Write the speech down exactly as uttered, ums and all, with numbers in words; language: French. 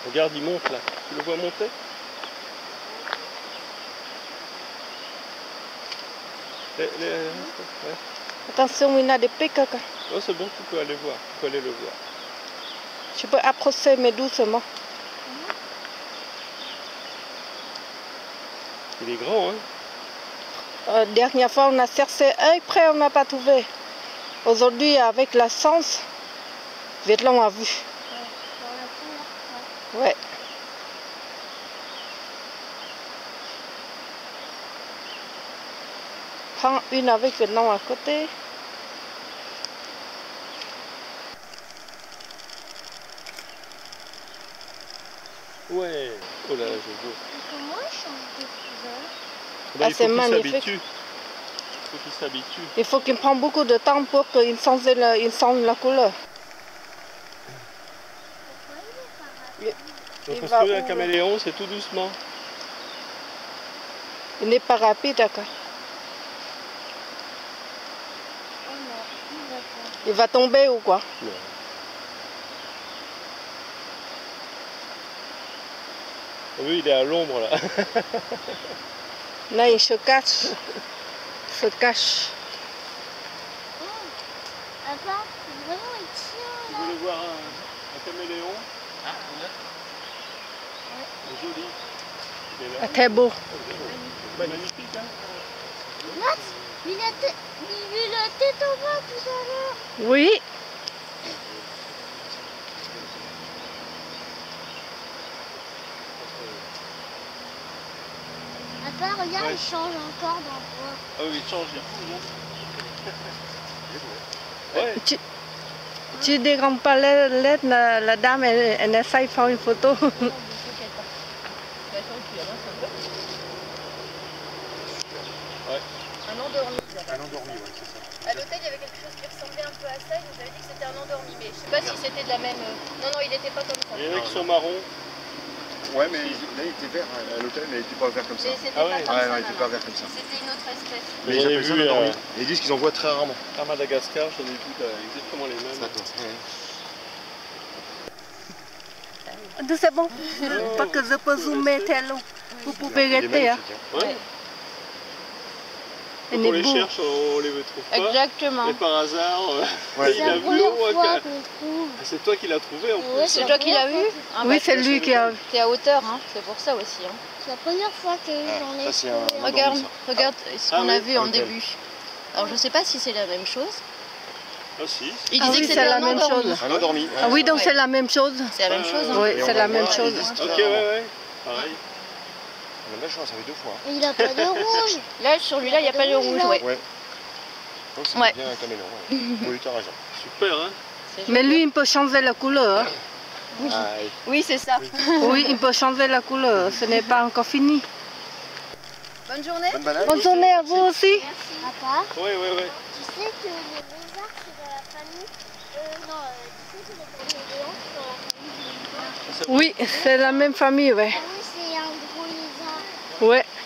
Regarde, il monte là. Tu le vois monter? les, les... Ouais. Attention, il y a des pics. Oh, c'est bon, tu peux aller voir. Tu peux aller le voir. Je peux approcher, mais doucement. Il est grand, hein? Euh, dernière fois, on a cherché un près, on n'a pas trouvé. Aujourd'hui, avec la chance, Vietlan a vu. Ouais. Prends une avec Vietlan à côté. Ouais. Oh là là, je vois. Comment il change de couleur? Bah, Ah, il faut c'est qu'il magnifique. s'habitue. Il faut qu'il s'habitue. Il faut qu'il prenne beaucoup de temps pour qu'il change la, il change la couleur. Pourquoi il est pas rapide? Donc, Il parce va que un où, caméléon, c'est tout doucement. Il n'est pas rapide, d'accord. Oh non, il va pas. Il va tomber ou quoi? Non. Oui, il est à l'ombre là. Là, il se cache. Il se cache. Oh, papa, vraiment il tient Vous là. voulez voir un, un caméléon? Ah, là. Il est joli. Il est là. Ah, très beau. Magnifique, hein? Max, il a, t- il a la tête en bas tout à l'heure. Oui. Papa, regarde, Ouais. il change encore d'endroit. Ah oui, il change, il fou, ouais. Tu, tu déranges pas l'aide, la, la dame, elle, elle essaye de faire une photo. Ouais. Un endormi. Un endormi, ouais, c'est ça. À l'hôtel, il y avait quelque chose qui ressemblait un peu à ça. Il nous avait dit que c'était un endormi, mais je sais pas si c'était de la même. Non, non, il n'était pas comme ça. Il y en a qui sont marrons. Ouais, mais là, il était vert à l'hôtel, mais il n'était pas vert comme ça. Mais c'était Ah pas ouais. comme Ouais, ça. non, il était non, pas non. vert comme ça. C'était une autre espèce. Mais J'en ils ai appellent ça vu, un endormi. euh, Et ils disent qu'ils en voient très rarement. À Madagascar, j'en ai vu là, exactement les mêmes. C'est bon. Pas que je peux zoomer tellement. Vous pouvez Il est rester. Hein. magnifique, hein. Ouais. Elle Quand on est les beau. cherche, on les trouve pas. Exactement. Et par hasard, euh, Ouais. il C'est a la vu première au moins fois que- qu'on trouve. Ah, c'est toi qui l'as trouvé en plus. Ouais, C'est la toi qui l'as première vu fois Ah, Oui, bah, c'est lui qui a. T'es à hauteur, hein. C'est pour ça aussi. Hein. que- C'est la première fois que j'en ai ça, c'est un- trouvé. un Regarde, endormi, ça. regarde ce Ah qu'on a oui, vu en l'hôtel. début. Alors je sais pas si c'est la même chose. Ah si. Il Ah disait oui, que c'est c'était la un même endormi. chose. Un endormi. ouais. Ah oui, donc Ouais. c'est la même chose. C'est la même chose. Hein. Oui, Et c'est on la en même voit, chose. ils disent Ok, très ouais, rarement. ouais. Pareil. On a de la chance, ça fait deux fois. Mais il a pas de rouge. Là, sur lui-là, il n'y a pas de rouge. Ouais. Ouais. Donc c'est Ouais. bien un caméléon. Ouais. Oui, tu as raison. Super, hein? C'est Mais joli. lui, il peut changer la couleur. Hein. Ah, et- Oui, c'est ça. Oui, il peut changer la couleur. Ce n'est pas encore fini. Bonne journée. Bonne balade. Bonne journée à vous aussi. Papa, Oui, oui, oui. tu sais que les lézards c'est de la famille. Euh, non, euh, tu sais que les caméléons c'est dans la famille des lézards. Oui, c'est la même famille, ouais. Ah oui, c'est un gros lézard. Ouais.